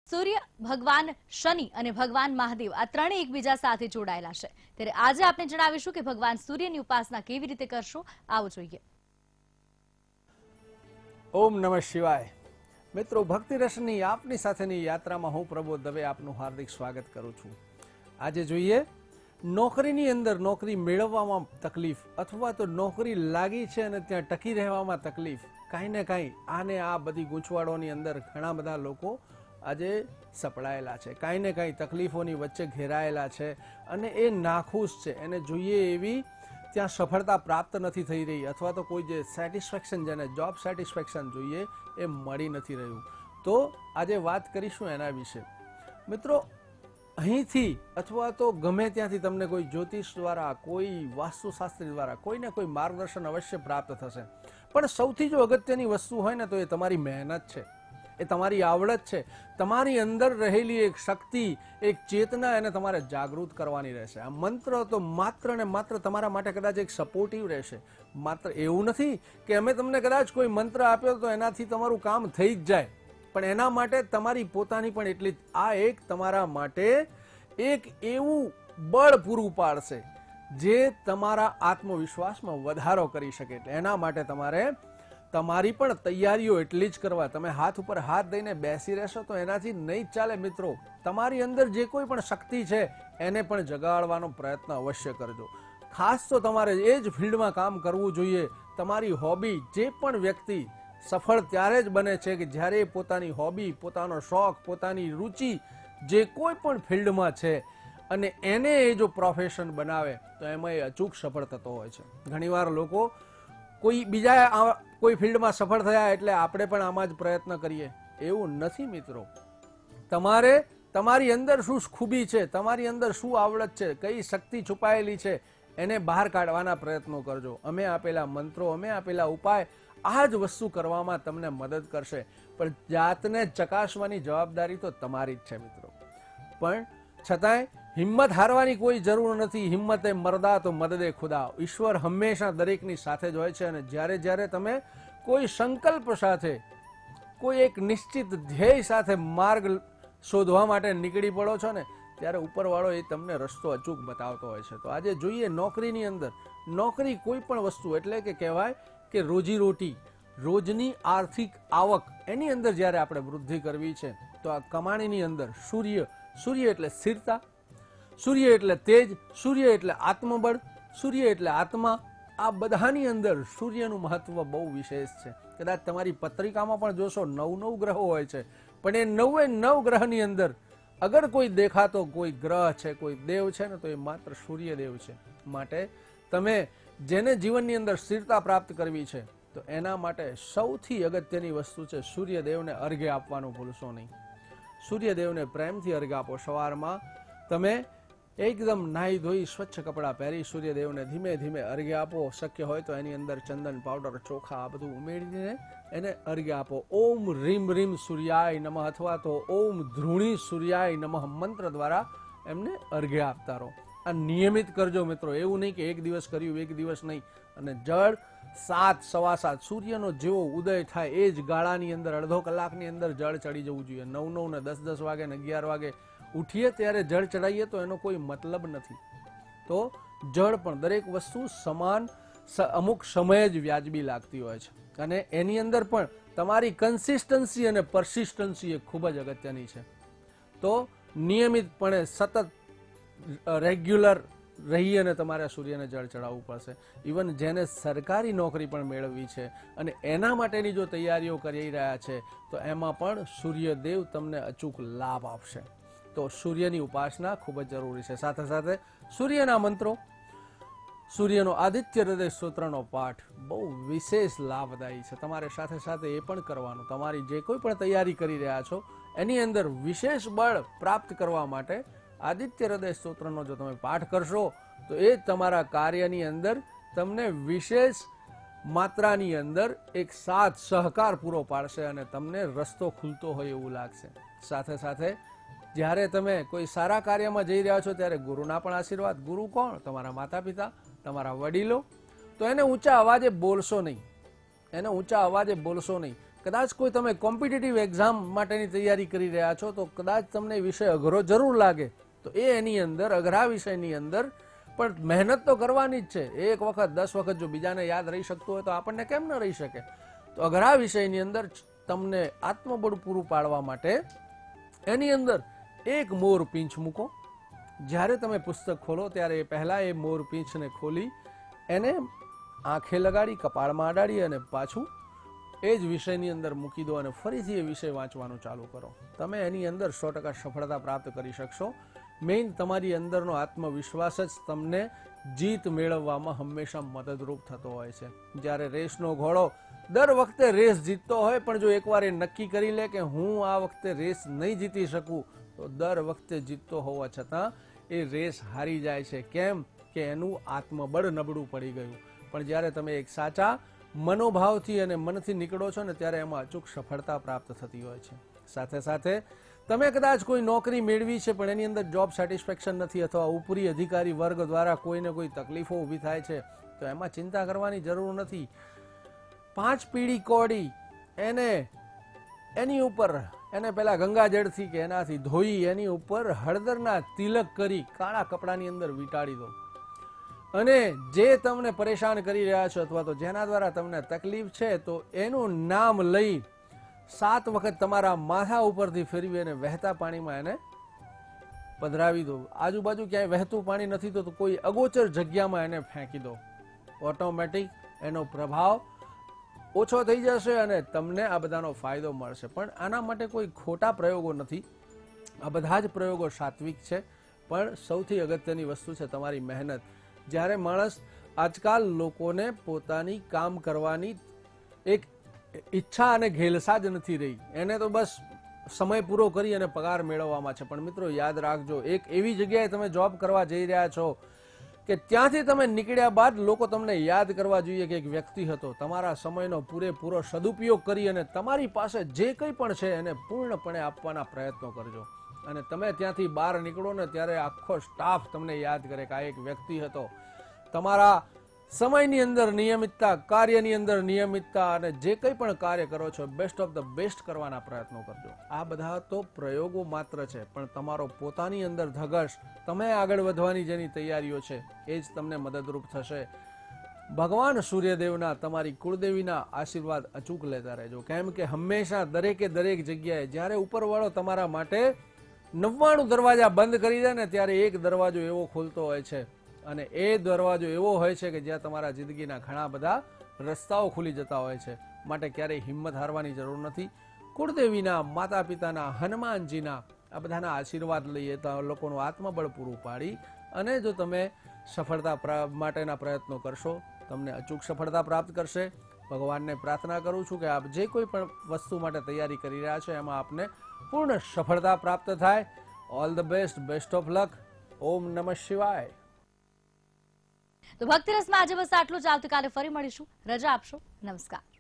સૂર્ય, ભગવાન શનિ અને ભગવાન મહાદેવ આ ત્રણેય એકબીજા સાથે જોડાયેલા છે। ત્યારે આજે આપણે જણાવીશું કે ભગવાન સૂર્યની ઉપાસના કેવી રીતે કરશો, આવો જોઈએ। ઓમ નમઃ શિવાય। મિત્રો, ભક્તિ રસની આપની સાથેની યાત્રામાં હું પ્રબોધ દવે આપનું હાર્દિક સ્વાગત કરું છું। આજે જોઈએ નોકરીની અંદર નોકરી મેળવવામાં તકલીફ અથવા તો નોકરી લાગી છે અને ત્યાં ટકી રહેવામાં તકલીફ, કાંઈ ને કાંઈ આને આ બધી ગૂંચવાડોની અંદર ઘણા બધા લોકો આજે સપડાયેલા છે, કાંઈ ને કાંઈ તકલીફોની વચ્ચે ઘેરાયેલા છે અને એ નાખુશ છે, એને જોઈએ એવી ત્યાં સફળતા પ્રાપ્ત નથી થઈ રહી અથવા તો કોઈ જે સેટિસ્ફેક્શન, જેને જોબ સેટિસ્ફેક્શન જોઈએ એ મળી નથી રહ્યું। તો આજે વાત કરીશું એના વિશે। મિત્રો, અહીંથી અથવા તો ગમે ત્યાંથી તમને કોઈ જ્યોતિષ દ્વારા, કોઈ વાસ્તુશાસ્ત્રી દ્વારા કોઈને કોઈ માર્ગદર્શન અવશ્ય પ્રાપ્ત થશે, પણ સૌથી જો અગત્યની વસ્તુ હોય ને તો એ તમારી મહેનત છે, એ તમારી આવડત છે, તમારી અંદર રહેલી એક શક્તિ, એક ચેતના, એને તમારે જાગૃત કરવાની રહેશે। આ મંત્ર તો માત્ર ને માત્ર તમારા માટે કદાચ એક સપોર્ટિવ રહેશે, માત્ર એવું નથી કે અમે તમને કદાચ કોઈ મંત્ર આપ્યો તો એનાથી તમારું કામ થઈ જ જાય, પણ એના માટે તમારી પોતાની પણ એટલી આ એક તમારા માટે એક એવું બળ પૂરું પાડશે જે તમારા આત્મવિશ્વાસમાં વધારો કરી શકે। એના માટે તમારે તમારી પણ તૈયારીઓ એટલી જ કરવા। તમે હાથ ઉપર હાથ દઈને બેસી રહેશો તો એનાથી નહીં ચાલે મિત્રો। તમારી અંદર જે કોઈ પણ શક્તિ છે એને પણ જગાડવાનો પ્રયત્ન અવશ્ય કરજો। ખાસ તો તમારે એ જ ફિલ્ડમાં કામ કરવું જોઈએ। તમારી હોબી, જે પણ વ્યક્તિ સફળ ત્યારે જ બને છે કે જ્યારે પોતાની હોબી, પોતાનો શોખ, પોતાની રુચિ જે કોઈ પણ ફિલ્ડમાં છે અને એને એ જો પ્રોફેશન બનાવે તો એમાં એ અચૂક સફળ થતો હોય છે। ઘણીવાર લોકો કોઈ બીજા કોઈ ફિલ્ડમાં સફળ થયા એટલે આપણે પણ આમાં જ પ્રયત્ન કરીએ, એવું નથી મિત્રો। તમારે તમારી અંદર શું ખૂબી છે, તમારી અંદર શું આવડત છે, કઈ શક્તિ છુપાયેલી છે એને બહાર કાઢવાના પ્રયત્નો કરજો। અમે આપેલા મંત્રો, અમે આપેલા ઉપાય આ જ વસ્તુ કરવામાં તમને મદદ કરશે, પણ જાતને ચકાસવાની જવાબદારી તો તમારી જ છે મિત્રો। પણ છતાંય હિંમત હારવાની કોઈ જરૂર નથી। હિંમતે મરદા તો મદદે ખુદા। ઈશ્વર હંમેશા દરેકની સાથે જ હોય છે અને જ્યારે જ્યારે તમે કોઈ સંકલ્પ સાથે, કોઈ એક નિશ્ચિત ધ્યેય સાથે માર્ગ શોધવા માટે નીકળી પડો છો ને ત્યારે ઉપરવાળો એ તમને રસ્તો અચૂક બતાવતો હોય છે। તો આજે જોઈએ નોકરીની અંદર, નોકરી કોઈ પણ વસ્તુ એટલે કે કહેવાય કે રોજીરોટી, રોજની આર્થિક આવક, એની અંદર જ્યારે આપણે વૃદ્ધિ કરવી છે તો આ કમાણીની અંદર સૂર્ય એટલે સ્થિરતા, સૂર્ય એટલે તેજ, સૂર્ય એટલે આત્મબળ, સૂર્ય એટલે આત્મા, આ બધાની અંદર સૂર્યનું મહત્વ બહુ વિશેષ છે। કદાચ તમારી પત્રિકામાં પણ જોશો 9 ગ્રહો હોય છે, પણ એ 9 ગ્રહની અંદર અગર કોઈ દેખાતો કોઈ ગ્રહ છે, કોઈ દેવ છે ને તો એ માત્ર સૂર્યદેવ છે। માટે તમે જેને જીવનની અંદર સ્થિરતા પ્રાપ્ત કરવી છે તો એના માટે સૌથી અગત્યની વસ્તુ છે સૂર્યદેવને અર્ઘ્ય આપવાનું ભૂલશો નહીં। સૂર્યદેવને પ્રેમથી અર્ઘ્ય આપો। સવારમાં તમે એકદમ નાહી ધોઈ સ્વચ્છ કપડાં પહેરી સૂર્યદેવને ધીમે ધીમે અર્ઘ્ય આપો। શક્ય હોય તો એની અંદર ચંદન પાવડર, ચોખા આ બધું ઉમેરીને એને અર્ઘ્ય આપો। ઓમ રીમ રીમ સૂર્યાય નમઃ અથવા તો ઓમ ધ્રુણી સૂર્યાય નમઃ મંત્ર દ્વારા એમને અર્ઘ્ય આપતા રહો। આ નિયમિત કરજો મિત્રો, એવું નહીં કે એક દિવસ કર્યું, એક દિવસ નહીં। અને જળ 7, 7:15 સૂર્યનો જેવો ઉદય થાય એ જ ગાળાની અંદર અડધો કલાકની અંદર જળ ચડી જવું જોઈએ। 9 ને 10 વાગે ને 11 વાગે ઉઠીએ ત્યારે જળ ચડાવીએ તો એનો કોઈ મતલબ નથી। તો જળ પણ દરેક વસ્તુ સમાન અમુક સમયે જ વ્યાજબી લાગતી હોય છે અને એની અંદર પણ તમારી કન્સિસ્ટન્સી અને પરસિસ્ટન્સી એ ખૂબ જ અગત્યની છે। તો નિયમિતપણે સતત રેગ્યુલર રહી અને તમારે સૂર્યને જળ ચડાવવું પડશે। ઇવન જેને સરકારી નોકરી પણ મેળવવી છે અને એના માટેની જો તૈયારીઓ કરી રહ્યા છે તો એમાં પણ સૂર્યદેવ તમને અચૂક લાભ આપશે। તો સૂર્યની ઉપાસના ખૂબ જ જરૂરી છે। સાથે સાથે સૂર્યના મંત્રો, સૂર્યનો આદિત્ય હૃદય સ્તોત્રનો પાઠ બહુ વિશેષ લાભદાયી છે। તમારે સાથે સાથે એ પણ કરવાનું, તમારી જે કોઈ પણ તૈયારી કરી રહ્યા છો એની અંદર વિશેષ બળ પ્રાપ્ત કરવા માટે આદિત્ય હૃદય સ્તોત્રનો જો તમે પાઠ કરશો તો એ તમારા કાર્યની અંદર તમને વિશેષ માત્રાની અંદર એક સાથ સહકાર પૂરો પાડશે અને તમને રસ્તો ખુલતો હોય એવું લાગશે। સાથે સાથે જ્યારે તમે કોઈ સારા કાર્યમાં જઈ રહ્યા છો ત્યારે ગુરુના પણ આશીર્વાદ। ગુરુ કોણ? તમારા માતા પિતા, તમારા વડીલો। તો એને ઊંચા અવાજે બોલશો નહીં, એને ઊંચા અવાજે બોલશો નહીં। કદાચ કોઈ તમે કોમ્પિટિટિવ એક્ઝામ માટેની તૈયારી કરી રહ્યા છો તો કદાચ તમને વિષય અઘરો જરૂર લાગે, તો એની અંદર અઘરા વિષયની અંદર પણ મહેનત તો કરવાની જ છે. એક વખત 10 વખત જો બીજાને યાદ રહી શકતું હોય તો આપણને કેમ ન રહી શકે? તો અઘરા વિષયની અંદર તમને આત્મબળ પૂરું પાડવા માટે એની અંદર એક મોર પીંછ મૂકો. જ્યારે તમે પુસ્તક ખોલો ત્યારે પહેલા એ મોર પીંછને ખોલી એને આંખે લગાડી, કપાળમાં અડાડી અને પાછું એ જ વિષયની અંદર મૂકી દો અને ફરીથી એ વિષય વાંચવાનું ચાલુ કરો. તમે એની અંદર 100% સફળતા પ્રાપ્ત કરી શકશો. મેઇન તમારી અંદરનો આત્મવિશ્વાસ જ તમને જીત મેળવવામાં હંમેશા મદદરૂપ થતો હોય છે. જ્યારે રેસનો ઘોડો દર વખતે રેસ જીતતો હોય, પણ જો એકવાર એ નક્કી કરી લે કે હું આ વખતે રેસ નહીં જીતી શકું, તો દર વખતે જીતતો હોવા છતાં એ રેસ હારી જાય છે. કેમ કે એનું આત્મબળ નબળું પડી ગયું. પણ જ્યારે તમે એક સાચા મનોભાવથી અને મનથી નીકળો છો ને ત્યારે એમાં અચૂક સફળતા પ્રાપ્ત થતી હોય છે. સાથે સાથે તમે કદાચ કોઈ નોકરી મેળવી છે પણ એની અંદર જોબ સેટિસ્ફેક્શન નથી, અથવા ઉપરી અધિકારી વર્ગ દ્વારા કોઈને કોઈ તકલીફો ઊભી થાય છે, તો એમાં ચિંતા કરવાની જરૂર નથી. 5 પીળી કોડી એની ઉપર એને પેલા ગંગાજળથી કે એનાથી ધોઈ એની ઉપર હળદરના તિલક કરી કાળા કપડાની અંદર વીંટાળી દો. અને જે તમને પરેશાન કરી રહ્યા છો અથવા તો જેના દ્વારા તમને તકલીફ છે, તો એનું નામ લઈ 7 વખત તમારા માથા ઉપરથી ફેરવી અને વહેતા પાણીમાં એને પધરાવી દો. આજુબાજુ ક્યાંય વહેતું પાણી નથી તો કોઈ અગોચર જગ્યામાં એને ફેંકી દો. ઓટોમેટિક એનો પ્રભાવ ઓછો થઈ જશે અને તમને આ બધાનો ફાયદો મળશે. પણ આના માટે કોઈ ખોટા પ્રયોગો નથી. આ બધા જ પ્રયોગો સાત્વિક છે. પણ સૌથી અગત્યની વસ્તુ છે તમારી મહેનત. જ્યારે માણસ આજકાલ લોકોને પોતાની કામ કરવાની એક ઈચ્છા અને ઘેલસા જ નથી રહી, એને તો બસ સમય પૂરો કરી અને પગાર મેળવવામાં છે. પણ મિત્રો યાદ રાખજો, એક એવી જગ્યાએ તમે જોબ કરવા જઈ રહ્યા છો કે ત્યાંથી તમે નીકળ્યા બાદ લોકો તમને યાદ કરવા જોઈએ કે એક વ્યક્તિ હતો. તમારા સમયનો પૂરેપૂરો સદુપયોગ કરી અને તમારી પાસે જે કંઈ પણ છે એને પૂર્ણપણે આપવાના પ્રયત્નો કરજો. અને તમે ત્યાંથી બહાર નીકળો ને ત્યારે આખો સ્ટાફ તમને યાદ કરે કે આ એક વ્યક્તિ હતો. તમારા સમયની અંદર નિયમિતતા, કાર્યની અંદર નિયમિતતા અને જે કંઈ પણ કાર્ય કરો છો બેસ્ટ ઓફ ધ બેસ્ટ કરવાના પ્રયત્નો કરજો. આ બધા તો પ્રયોગો માત્ર છે, પણ તમારો પોતાની અંદર ધગશ, તમે આગળ વધવાની જેની તૈયારીઓ છે એ જ તમને મદદરૂપ થશે. ભગવાન સૂર્યદેવના, તમારી કુળદેવીના આશીર્વાદ અચૂક લેતા રહેજો. કેમ કે હંમેશા દરેકે દરેક જગ્યાએ જ્યારે ઉપરવાળો તમારા માટે 99 દરવાજા બંધ કરી દે ને ત્યારે એક દરવાજો એવો ખોલતો હોય છે, અને એ દરવાજો એવો હોય છે કે જ્યાં તમારા જિંદગીના ઘણા બધા રસ્તાઓ ખુલી જતા હોય છે. માટે ક્યારેય હિંમત હારવાની જરૂર નથી. કુળદેવીના, માતા પિતાના, હનુમાનજીના આ બધાના આશીર્વાદ લઈએ તો લોકોનું આત્મબળ પૂરું પાડી અને જો તમે સફળતા માટેના પ્રયત્નો કરશો, તમને અચૂક સફળતા પ્રાપ્ત કરશે. ભગવાનને પ્રાર્થના કરું છું કે આપ જે કોઈ પણ વસ્તુ માટે તૈયારી કરી રહ્યા છો એમાં આપને પૂર્ણ સફળતા પ્રાપ્ત થાય. All the best, best of luck. ઓમ નમઃ શિવાય. તો ભક્તિ રસમાં આજે બસ આટલું જ. આવતીકાલે ફરી મળીશું. રજા આપશો. નમસ્કાર.